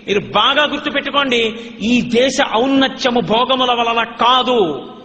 మీరు బాగా గుర్తుపెట్టుకోండి, ఈ దేశ ఔన్నత్యము భోగముల వలన కాదు.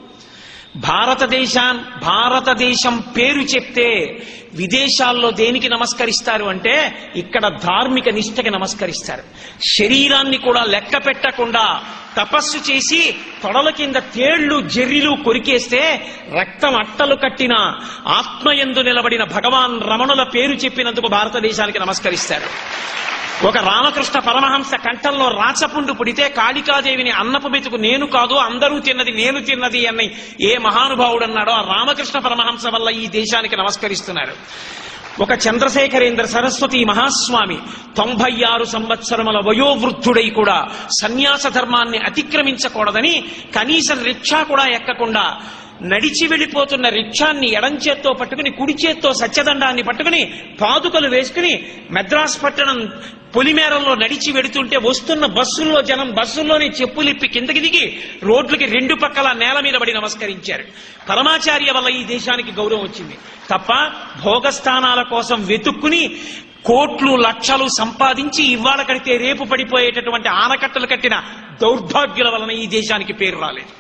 భారతదేశం పేరు చెప్తే విదేశాల్లో దేనికి నమస్కరిస్తారు అంటే ఇక్కడ ధార్మిక నిష్ఠకి నమస్కరిస్తారు. శరీరాన్ని కూడా లెక్క పెట్టకుండా తపస్సు చేసి తొడల కింద తేళ్లు జెర్రిలు కొరికేస్తే రక్తం అట్టలు కట్టిన ఆత్మయందు నిలబడిన భగవాన్ రమణుల పేరు చెప్పినందుకు భారతదేశానికి నమస్కరిస్తారు. ఒక రామకృష్ణ పరమహంస కంఠంలో రాచపుండు పుడితే కాళికాదేవిని అన్నపు మెతుకు నేను కాదు అందరూ తిన్నది నేను తిన్నది అని ఏ మహానుభావుడు అన్నాడో ఆ రామకృష్ణ పరమహంస వల్ల ఈ దేశానికి నమస్కరిస్తున్నారు. ఒక చంద్రశేఖరేంద్ర సరస్వతి మహాస్వామి 96 సంవత్సరముల వయోవృద్ధుడై కూడా సన్యాస ధర్మాన్ని అతిక్రమించకూడదని కనీసం రిక్షా కూడా ఎక్కకుండా నడిచి వెళ్ళిపోతున్న రిక్షాన్ని ఎడం చేత్తో పట్టుకుని కుడి చేత్తో సత్యదండాన్ని పట్టుకుని పాదుకలు వేసుకుని మద్రాస్ పట్టణం పొలిమేరల్లో నడిచి వెడుతుంటే వస్తున్న బస్సుల్లో జనం బస్సుల్లోనే చెప్పులిప్పి కిందకి దిగి రోడ్లకి 2 పక్కల నేల మీద పడి నమస్కరించారు. పరమాచార్య వల్ల ఈ దేశానికి గౌరవం వచ్చింది తప్ప భోగస్థానాల కోసం వెతుక్కుని కోట్లు లక్షలు సంపాదించి ఇవాళ కడితే రేపు పడిపోయేటటువంటి ఆనకట్టలు కట్టిన దౌర్భాగ్యుల వలన ఈ దేశానికి పేరు రాలేదు.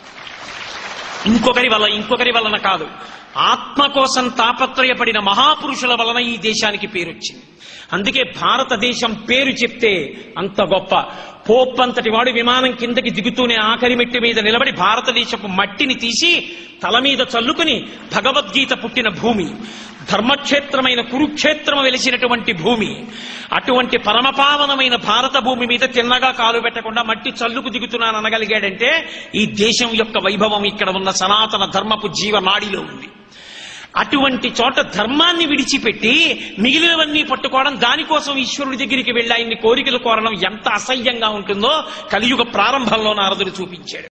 ఇంకొకరి వలన కాదు, ఆత్మ కోసం తాపత్రయపడిన మహాపురుషుల వలన ఈ దేశానికి పేరొచ్చింది. అందుకే భారతదేశం పేరు చెప్తే అంత గొప్ప. పోప్పంతటి వాడు విమానం కిందకి దిగుతూనే ఆఖరి మెట్టి మీద నిలబడి భారతదేశపు మట్టిని తీసి తల మీద చల్లుకుని భగవద్గీత పుట్టిన భూమి, ధర్మక్షేత్రమైన కురుక్షేత్రం వెలిసినటువంటి భూమి, అటువంటి పరమపావనమైన భారత భూమి మీద తిన్నగా కాలు పెట్టకుండా మట్టి చల్లుకు దిగుతున్నాననగలిగాడంటే ఈ దేశం యొక్క వైభవం ఇక్కడ ఉన్న సనాతన ధర్మపు జీవనాడిలో ఉంది. అటువంటి చోట ధర్మాన్ని విడిచిపెట్టి మిగిలినవన్నీ పట్టుకోవడం, దానికోసం ఈశ్వరుడి దగ్గరికి వెళ్ళి ఆయన్ని కోరికలు కోరడం ఎంత అసహ్యంగా ఉంటుందో కలియుగ ప్రారంభంలో నారదుడు చూపించాడు.